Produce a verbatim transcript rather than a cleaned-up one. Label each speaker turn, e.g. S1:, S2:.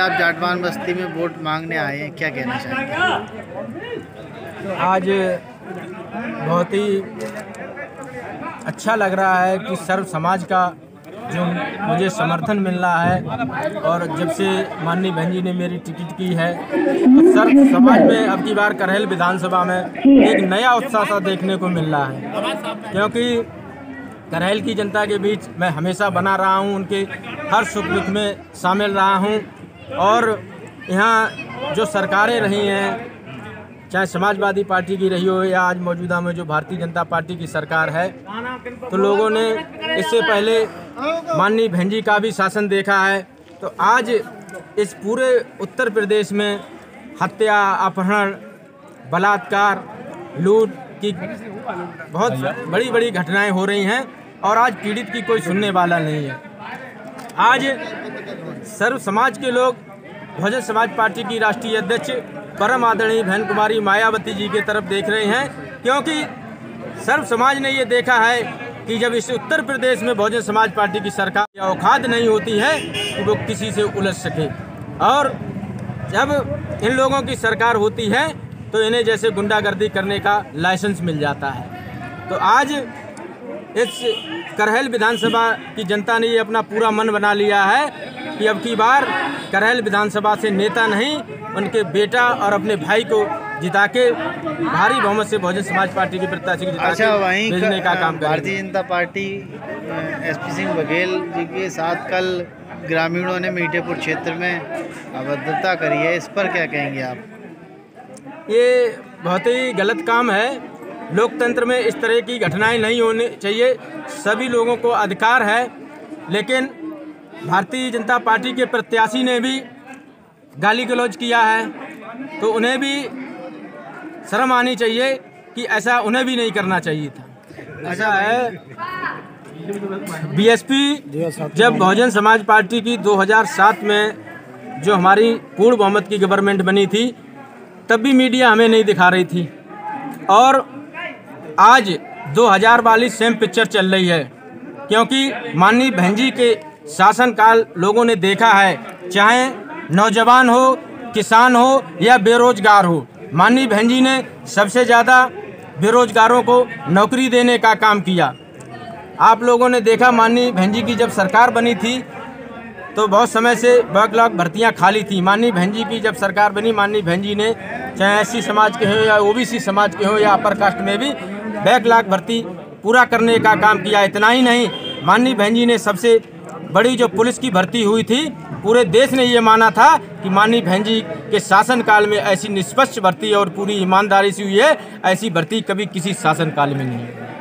S1: आप जाटवान बस्ती में वोट मांगने आए हैं, क्या कहना चाहेंगे?
S2: आज बहुत ही अच्छा लग रहा है कि सर्व समाज का जो मुझे समर्थन मिल रहा है, और जब से माननीय बहन जी ने मेरी टिकट की है तो सर्व समाज में अब की बार करहल विधानसभा में एक नया उत्साह सा देखने को मिल रहा है, क्योंकि करहल की जनता के बीच मैं हमेशा बना रहा हूं, उनके हर सुख दुख में शामिल रहा हूं। और यहाँ जो सरकारें रही हैं, चाहे समाजवादी पार्टी की रही हो या आज मौजूदा में जो भारतीय जनता पार्टी की सरकार है, तो लोगों ने इससे पहले माननीय बहन जी का भी शासन देखा है। तो आज इस पूरे उत्तर प्रदेश में हत्या, अपहरण, बलात्कार, लूट की बहुत बड़ी बड़ी घटनाएं हो रही हैं, और आज पीड़ित की कोई सुनने वाला नहीं है। आज सर्व समाज के लोग बहुजन समाज पार्टी की राष्ट्रीय अध्यक्ष परम आदरणीय बहन कुमारी मायावती जी की तरफ देख रहे हैं, क्योंकि सर्व समाज ने ये देखा है कि जब इस उत्तर प्रदेश में बहुजन समाज पार्टी की सरकार या औकात नहीं होती है कि वो किसी से उलझ सके, और जब इन लोगों की सरकार होती है तो इन्हें जैसे गुंडागर्दी करने का लाइसेंस मिल जाता है। तो आज इस करहल विधानसभा की जनता ने ये अपना पूरा मन बना लिया है कि अब की बार करहल विधानसभा से नेता नहीं, उनके बेटा और अपने भाई को जिता के भारी बहुमत से बहुजन समाज पार्टी के प्रत्याशी को जिता
S1: अच्छा,
S2: के
S1: वहीं
S2: भेजने का काम करेंगे।
S1: भारतीय जनता पार्टी एसपी सिंह बघेल जी के साथ कल ग्रामीणों ने मीठेपुर क्षेत्र में अभद्रता करी है, इस पर क्या कहेंगे आप?
S2: ये बहुत ही गलत काम है। लोकतंत्र में इस तरह की घटनाएं नहीं होनी चाहिए। सभी लोगों को अधिकार है, लेकिन भारतीय जनता पार्टी के प्रत्याशी ने भी गाली गलौज किया है, तो उन्हें भी शर्म आनी चाहिए कि ऐसा उन्हें भी नहीं करना चाहिए था। ऐसा है, बीएसपी जब बहुजन समाज पार्टी की दो हज़ार सात में जो हमारी पूर्ण बहुमत की गवर्नमेंट बनी थी, तब भी मीडिया हमें नहीं दिखा रही थी, और आज दो हज़ार वाली सेम पिक्चर चल रही है, क्योंकि माननीय बहन जी के शासनकाल लोगों ने देखा है, चाहे नौजवान हो, किसान हो या बेरोजगार हो, माननीय बहन जी ने सबसे ज़्यादा बेरोजगारों को नौकरी देने का काम किया। आप लोगों ने देखा माननीय बहन जी की जब सरकार बनी थी तो बहुत समय से बैकलॉग भर्तियां खाली थी। माननीय बहन जी की जब सरकार बनी, माननीय बहन जी ने चाहे एससी समाज के हो या ओबीसी समाज के हो या अपर कास्ट में भी बैकलॉग भर्ती पूरा करने का काम किया। इतना ही नहीं, माननीय बहन जी ने सबसे बड़ी जो पुलिस की भर्ती हुई थी, पूरे देश ने ये माना था कि माननीय बहन जी के शासनकाल में ऐसी निष्पक्ष भर्ती और पूरी ईमानदारी से हुई है, ऐसी भर्ती कभी किसी शासनकाल में नहीं हुई।